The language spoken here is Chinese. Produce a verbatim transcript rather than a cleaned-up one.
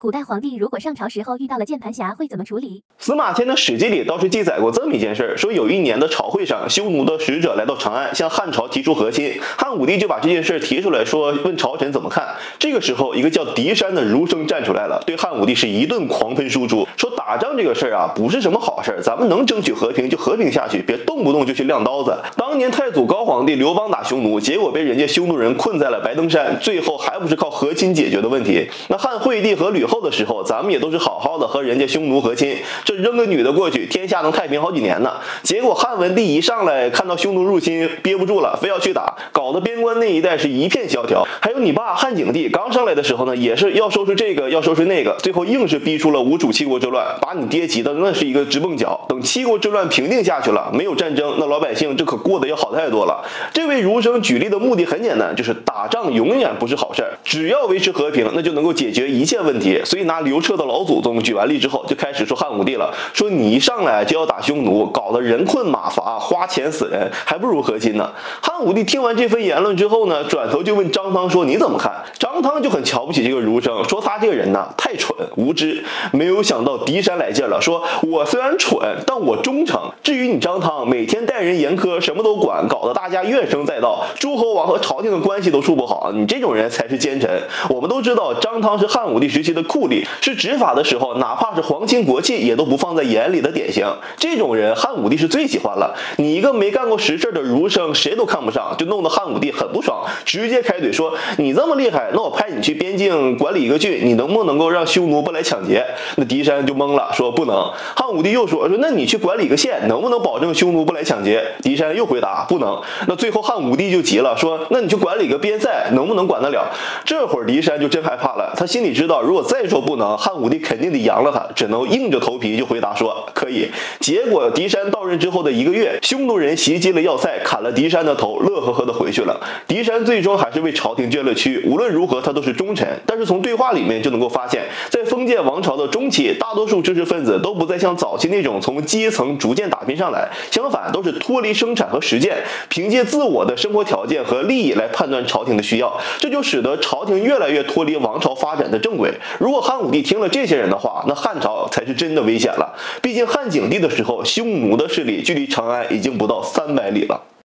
古代皇帝如果上朝时候遇到了键盘侠，会怎么处理？ 司马迁的《史记》里倒是记载过这么一件事儿，说有一年的朝会上，匈奴的使者来到长安，向汉朝提出和亲，汉武帝就把这件事提出来说，问朝臣怎么看。这个时候，一个叫狄山的儒生站出来了，对汉武帝是一顿狂喷输出，说打仗这个事儿啊，不是什么好事儿，咱们能争取和平就和平下去，别动不动就去亮刀子。当年太祖高皇帝刘邦打匈奴，结果被人家匈奴人困在了白登山，最后还不是靠和亲解决的问题。那汉惠帝和吕后的时候，咱们也都是好好的和人家匈奴和亲，这扔个女的过去，天下能太平好几年呢。结果汉文帝一上来看到匈奴入侵，憋不住了，非要去打，搞得边关那一带是一片萧条。还有你爸汉景帝刚上来的时候呢，也是要收拾这个要收拾那个，最后硬是逼出了吴楚七国之乱，把你爹急的那是一个直蹦脚。等七国之乱平定下去了，没有战争，那老百姓这可过得要好太多了。这位儒生举例的目的很简单，就是打仗永远不是好事儿，只要维持和平，那就能够解决一切问题。所以拿刘彻的老祖宗举完例之后，就开始说汉武帝了，说你一上来就要打匈奴，搞得人困马乏，花钱死人，还不如和亲呢。汉武帝听完这番言论之后呢，转头就问张汤说你怎么看？张汤就很瞧不起这个儒生，说他这个人呢太蠢无知。没有想到狄山来劲了，说我虽然蠢，但我忠诚。至于你张汤，每天待人严苛，什么都管，搞得大家怨声载道，诸侯王和朝廷的关系都处不好，你这种人才是奸臣。我们都知道张汤是汉武帝时期的酷吏，是执法的时候哪怕是皇亲国戚也都不放在眼里的典型。这种人汉武帝是最喜欢了。你一个没干过实事的儒生，谁都看不上，就弄得汉武帝很不爽，直接开怼说你这么厉害，那我派你去边境管理一个郡，你能不能够让匈奴不来抢劫？那狄山就懵了，说不能。汉武帝又说说那你去管理个县，能不能保证匈奴不来抢劫？狄山又回答不能。那最后汉武帝就急了，说那你去管理个边塞，能不能管得了？这会儿狄山就真害怕了，他心里知道如果再说不能，汉武帝肯定得扬了他，只能硬着头皮就回答说可以。结果狄山到任之后的一个月，匈奴人袭击了要塞，砍了狄山的头，乐呵呵的回去了。狄山最终还是为朝廷捐了躯，无论如何他都是忠臣。但是从对话里面就能够发现，在封建王朝的中期，大多数知识分子都不再像早期那种从基层逐渐打拼上来，相反都是脱离生产和实践，凭借自我的生活条件和利益来判断朝廷的需要，这就使得朝廷越来越脱离王朝发展的正轨。如果汉武帝听了这些人的话，那汉朝才是真的危险了。毕竟汉景帝的时候，匈奴的势力距离长安已经不到三百里了。